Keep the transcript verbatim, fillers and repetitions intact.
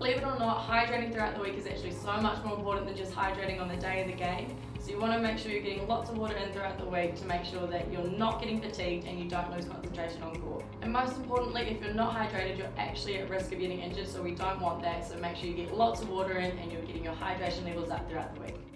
Believe it or not, hydrating throughout the week is actually so much more important than just hydrating on the day of the game. So you want to make sure you're getting lots of water in throughout the week to make sure that you're not getting fatigued and you don't lose concentration on court. And most importantly, if you're not hydrated, you're actually at risk of getting injured, so we don't want that. So make sure you get lots of water in and you're getting your hydration levels up throughout the week.